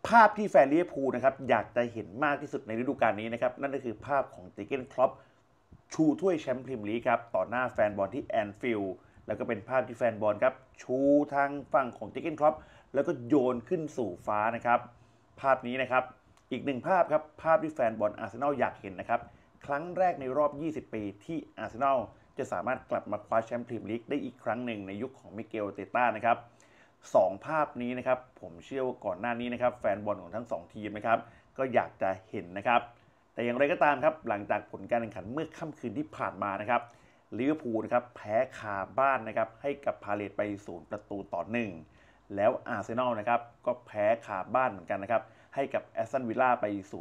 ภาพที่แฟนลิเวอร์พูลนะครับอยากจะเห็นมากที่สุดในฤดูกาลนี้นะครับนั่นก็คือภาพของเจอร์เก้นคล็อปชูถ้วยแชมป์พรีเมียร์ลีกครับต่อหน้าแฟนบอลที่แอนฟิลด์แล้วก็เป็นภาพที่แฟนบอลครับชูทางฝั่งของเจอร์เก้นคล็อปแล้วก็โยนขึ้นสู่ฟ้านะครับภาพนี้นะครับอีกหนึ่งภาพครับภาพที่แฟนบอลอาร์เซนอลอยากเห็นนะครับครั้งแรกในรอบ 20 ปีที่อาร์เซนอลจะสามารถกลับมาคว้าแชมป์พรีเมียร์ลีกได้อีกครั้งหนึ่งในยุคของมิเกลเตต้านะครับ2ภาพนี้นะครับผมเชื่อว่าก่อนหน้านี้นะครับแฟนบอลของทั้ง2ทีมนะครับก็อยากจะเห็นนะครับแต่อย่างไรก็ตามครับหลังจากผลการแข่งขันเมื่อค่ำคืนที่ผ่านมานะครับลิเวอร์พูลนะครับแพ้คาบ้านนะครับให้กับพาเลทไป0-1แล้วอาร์เซนอลนะครับก็แพ้คาบ้านเหมือนกันนะครับให้กับแอสตันวิลล่าไป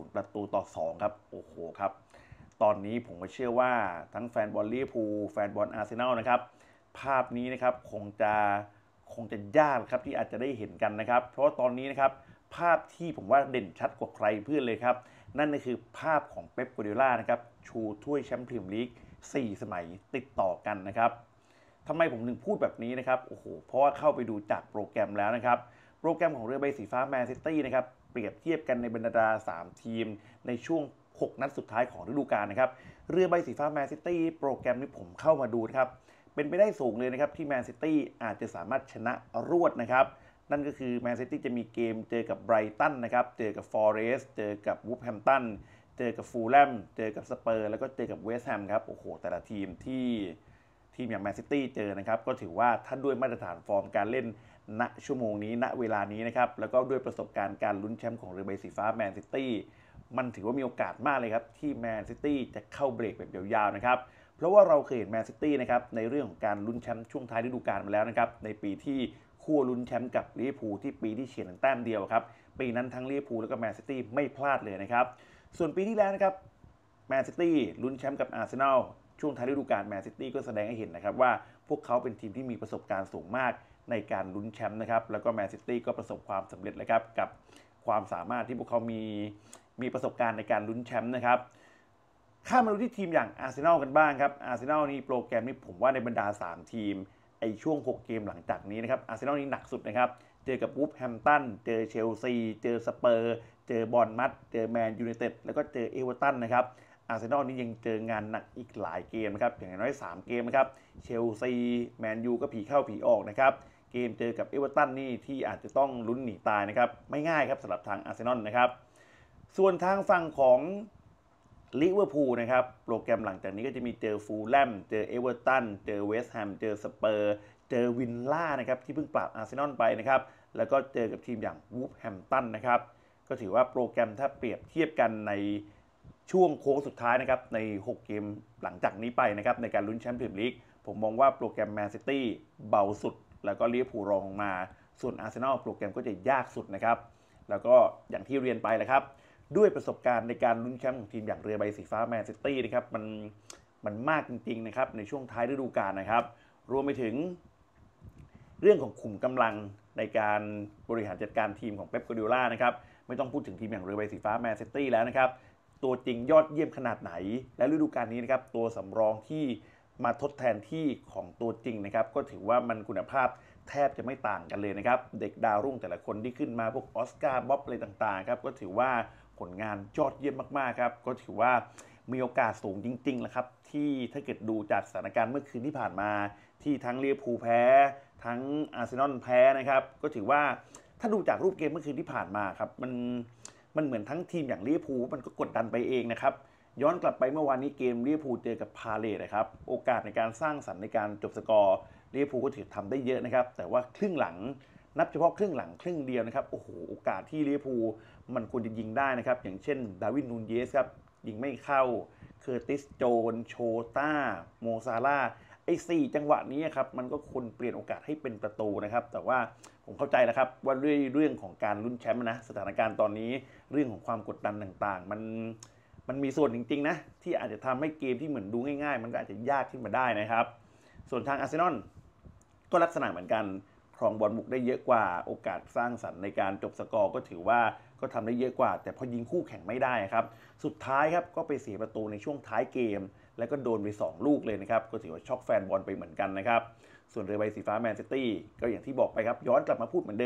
0-2ครับโอ้โหครับตอนนี้ผมก็เชื่อว่าทั้งแฟนบอลลิเวอร์พูลแฟนบอลอาร์เซนอลนะครับภาพนี้นะครับคงจะยากครับที่อาจจะได้เห็นกันนะครับเพราะว่าตอนนี้นะครับภาพที่ผมว่าเด่นชัดกว่าใครเพื่อนเลยครับนั่นก็คือภาพของเป๊ป กัวร์ดิโอลานะครับชูถ้วยแชมป์พรีเมียร์ลีก4 สมัยติดต่อกันนะครับทำไมผมถึงพูดแบบนี้นะครับโอ้โหเพราะว่าเข้าไปดูจากโปรแกรมแล้วนะครับโปรแกรมของเรือใบสีฟ้าแมนซิตี้นะครับเปรียบเทียบกันในบรรดา3ทีมในช่วง6 นัดสุดท้ายของฤดูกาลนะครับเรือใบสีฟ้าแมนซิตี้โปรแกรมนี้ผมเข้ามาดูนะครับเป็นไปได้สูงเลยนะครับที่แมนซิตี้อาจจะสามารถชนะรวดนะครับนั่นก็คือแมนซิตี้จะมีเกมเจอกับไบรตันนะครับเจอกับฟอเรสต์เจอกับวูฟแฮมป์ตันเจอกับฟูลแลมเจอกับสเปอร์แล้วก็เจอกับเวสต์แฮมครับโอ้โหแต่ละทีมที่ทีมอย่างแมนซิตี้เจอนะครับก็ถือว่าถ้าด้วยมาตรฐานฟอร์มการเล่นณชั่วโมงนี้ณเวลานี้นะครับแล้วก็ด้วยประสบการณ์การลุ้นแชมป์ของเรือใบสีฟ้าแมนซิตี้มันถือว่ามีโอกาสมากเลยครับที่แมนซิตี้จะเข้าเบรกแบบยาวๆนะครับเพราะว่าเราเคยเห็นแมนซิตี้นะครับในเรื่องของการลุ้นแชมป์ช่วงท้ายฤดูกาลมาแล้วนะครับในปีที่คู่ลุ้นแชมป์กับลิเวอร์พูลที่ปีที่เฉียดแต้มเดียวครับปีนั้นทั้งลิเวอร์พูลแล้วก็แมนซิตี้ไม่พลาดเลยนะครับส่วนปีที่แล้วนะครับแมนซิตี้ลุ้นแชมป์กับอาร์เซนอลช่วงท้ายฤดูกาลแมนซิตี้ก็แสดงให้เห็นนะครับว่าพวกเขาเป็นทีมที่มีประสบการณ์สูงมากในการลุ้นแชมป์นะครับแล้วก็แมนซิตี้ก็ประสบความสำเร็จเลยครับกับความสามารถที่พวกเขามีประสบการณ์ในการลุ้นแชมป์นะครับข้ามาดูที่ทีมอย่างอาร์เซนอลกันบ้างครับอาร์เซนอลนี่โปรแกรมนี้ผมว่าในบรรดา3ทีมไอช่วง6 เกมหลังจากนี้นะครับอาร์เซนอลนี่หนักสุดนะครับเจอกับวูฟแฮมป์ตันเจอเชลซีเจอสเปอร์เจอบอร์นมัธเจอแมนยูไนเต็ดแล้วก็เจอเอเวอร์ตันนะครับอาร์เซนอลนี่ยังเจองานหนักอีกหลายเกมนะครับอย่างน้อย3 เกมนะครับเชลซีแมนยูก็ผีเข้าผีออกนะครับเกมเจอกับเอเวอร์ตันนี่ที่อาจจะต้องลุ้นหนีตายนะครับไม่ง่ายครับสำหรับทางอาร์เซนอลนะครับส่วนทางฝั่งของลิเวอร์พูลนะครับโปรแกรมหลังจากนี้ก็จะมีเจอฟูลแลมเจอเอเวอร์ตันเจอเวสต์แฮมเจอสเปอร์เจอวินล่านะครับที่เพิ่งปราบอาร์เซนอลไปนะครับแล้วก็เจอกับทีมอย่างวูฟแฮมป์ตันนะครับก็ถือว่าโปรแกรมถ้าเปรียบเทียบกันในช่วงโค้งสุดท้ายนะครับใน6 เกมหลังจากนี้ไปนะครับในการลุ้นแชมป์พรีเมียร์ลีกผมมองว่าโปรแกรมแมนซิตี้เบาสุดแล้วก็ลิเวอร์พูลรองลงมาส่วนอาร์เซนอลโปรแกรมก็จะยากสุดนะครับแล้วก็อย่างที่เรียนไปแหละครับด้วยประสบการณ์ในการลุ้นแชมป์ของทีมอย่างเรือใบสีฟ้าแมนซิตี้นะครับมันมากจริงๆนะครับในช่วงท้ายฤดูกาลนะครับรวมไปถึงเรื่องของขุมกำลังในการบริหารจัดการทีมของเป๊ป กัวร์ดิโอลานะครับไม่ต้องพูดถึงทีมอย่างเรือใบสีฟ้าแมนซิตี้แล้วนะครับตัวจริงยอดเยี่ยมขนาดไหนและฤดูกาลนี้นะครับตัวสำรองที่มาทดแทนที่ของตัวจริงนะครับก็ถือว่ามันคุณภาพแทบจะไม่ต่างกันเลยนะครับเด็กดาวรุ่งแต่ละคนที่ขึ้นมาพวกออสการ์บ๊อบอะไรต่างๆครับก็ถือว่าผลงานยอดเยี่ยมมากๆครับก็ถือว่ามีโอกาสสูงจริงๆแหละครับที่ถ้าเกิดดูจากสถานการณ์เมื่อคืนที่ผ่านมาที่ทั้งลิเวอร์พูลแพ้ทั้งอาร์เซนอลแพ้นะครับก็ถือว่าถ้าดูจากรูปเกมเมื่อคืนที่ผ่านมาครับมันเหมือนทั้งทีมอย่างลิเวอร์พูลมันก็กดดันไปเองนะครับย้อนกลับไปเมื่อวานนี้เกมลิเวอร์พูลเจอกับพาเลทนะครับโอกาสในการสร้างสรรค์ในการจบสกอร์ลิเวอร์พูลก็ถือทำได้เยอะนะครับแต่ว่าครึ่งหลังนับเฉพาะครึ่งหลังครึ่งเดียวนะครับโอ้โหโอกาสที่ลิเวอร์พูลมันควรจะยิงได้นะครับอย่างเช่นดาร์วิน นูนเยสครับยิงไม่เข้าเคอร์ติสโจนโชต้าโมซาลาไอ้4 จังหวะนี้ครับมันก็ควรเปลี่ยนโอกาสให้เป็นประตูนะครับแต่ว่าผมเข้าใจแล้วครับว่าเรื่องของการลุ้นแชมป์นะสถานการณ์ตอนนี้เรื่องของความกดดันต่างๆมันมีส่วนจริงๆนะที่อาจจะทำให้เกมที่เหมือนดูง่ายๆมันก็อาจจะยากขึ้นมาได้นะครับส่วนทางอาร์เซนอลก็ลักษณะเหมือนกันครองบอลบุกได้เยอะกว่าโอกาสสร้างสรรค์ในการจบสกอร์ก็ถือว่าก็ทำได้เยอะกว่าแต่พอยิงคู่แข่งไม่ได้ครับสุดท้ายครับก็ไปเสียประตูในช่วงท้ายเกมแล้วก็โดนไป2 ลูกเลยนะครับก็ถือว่าช็อกแฟนบอลไปเหมือนกันนะครับส่วนเรือใบสีฟ้าแมนซิตี้ก็อย่างที่บอกไปครับย้อนกลับมาพูดเหมือนเดิม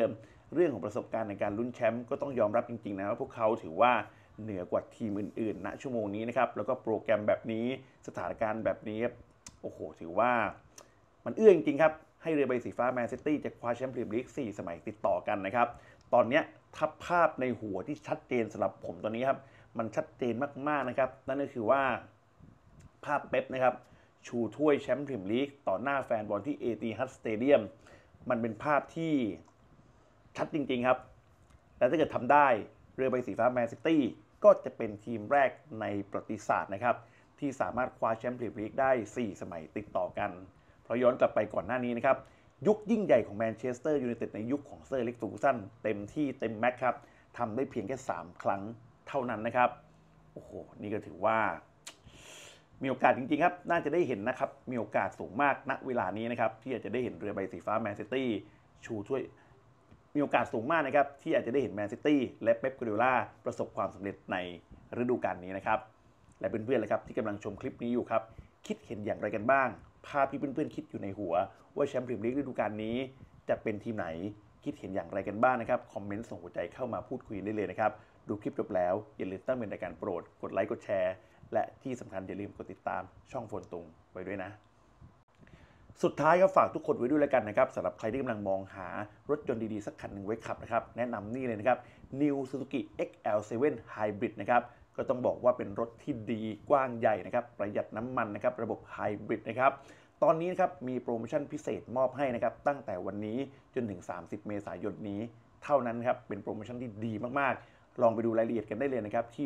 เรื่องของประสบการณ์ในการลุ้นแชมป์ก็ต้องยอมรับจริงๆนะว่าพวกเขาถือว่าเหนือกว่าทีมอื่นๆณชั่วโมงนี้นะครับแล้วก็โปรแกรมแบบนี้สถานการณ์แบบนี้โอ้โหถือว่ามันเอื้อจริงๆครับให้เรือใบสีฟ้าแมนซิตี้จะคว้าแชมป์พรีเมียร์ลีก4 สมัยติดต่อกันนะครับตอนนี้ถ้าภาพในหัวที่ชัดเจนสำหรับผมตอนนี้ครับมันชัดเจนมากๆนะครับนั่นก็คือว่าภาพเป๊ปนะครับชูถ้วยแชมป์พรีเมียร์ลีกต่อหน้าแฟนบอลที่เอติฮัดสเตเดียมมันเป็นภาพที่ชัดจริงๆครับและถ้าเกิดทำได้เรือใบสีฟ้าแมนซิตี้ก็จะเป็นทีมแรกในประวัติศาสตร์นะครับที่สามารถคว้าแชมป์พรีเมียร์ลีกได้4 สมัยติดต่อกันเพราะย้อนกลับไปก่อนหน้านี้นะครับยุคยิ่งใหญ่ของแมนเชสเตอร์ยูไนเต็ดในยุคของเซอร์อเล็กซ์ เฟอร์กูสันเต็มที่เต็มแม็กครับทำได้เพียงแค่3 ครั้งเท่านั้นนะครับโอ้โหนี่ก็ถือว่ามีโอกาสจริงๆครับน่าจะได้เห็นนะครับมีโอกาสสูงมากณเวลานี้นะครับที่อาจจะได้เห็นเรือใบสีฟ้าแมนซิตี้ชูถ้วยมีโอกาสสูงมากนะครับที่อาจจะได้เห็นแมนซิตี้และเป๊ป กวาร์ดิโอลาประสบความสำเร็จในฤดูกาลนี้นะครับและเพื่อนๆเลยครับที่กำลังชมคลิปนี้อยู่ครับคิดเห็นอย่างไรกันบ้างภาพที่เพื่อนๆคิดอยู่ในหัวว่าแชมป์พรีเมียร์ลีกฤดูกาลนี้จะเป็นทีมไหนคิดเห็นอย่างไรกันบ้างนะครับคอมเมนต์ส่งหัวใจเข้ามาพูดคุยได้เลยนะครับดูคลิปจบแล้วอย่าลืมตั้งเป็นรายการโปรดกดไลค์กดแชร์และที่สำคัญอย่าลืมกดติดตามช่องโฟนตุงไว้ด้วยนะสุดท้ายก็ฝากทุกคนไว้ด้วยแล้วกันนะครับสำหรับใครที่กำลังมองหารถยนต์ดีๆสักคันหนึ่งไว้ขับนะครับแนะนำนี่เลยนะครับ New Suzuki XL7 Hybrid นะครับก็ต้องบอกว่าเป็นรถที่ดีกว้างใหญ่นะครับประหยัดน้ำมันนะครับระบบไฮบริดนะครับตอนนี้นะครับมีโปรโมชั่นพิเศษมอบให้นะครับตั้งแต่วันนี้จนถึง30 เมษายนนี้เท่านั้นครับเป็นโปรโมชั่นที่ดีมากๆลองไปดูรายละเอียดกันได้เลยนะครับที่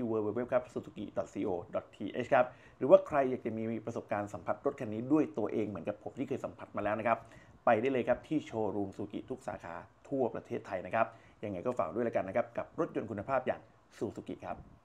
www.suzuki.co.th ครับหรือว่าใครอยากจะมีประสบการณ์สัมผัสรถคันนี้ด้วยตัวเองเหมือนกับผมที่เคยสัมผัสมาแล้วนะครับไปได้เลยครับที่โชว์รูมซูซูกิทุกสาขาทั่วประเทศไทยนะครับยังไงก็ฝากด้วยแล้วกันนะครับกับรถยนต์คุณภาพอย่างซูซูกิครับ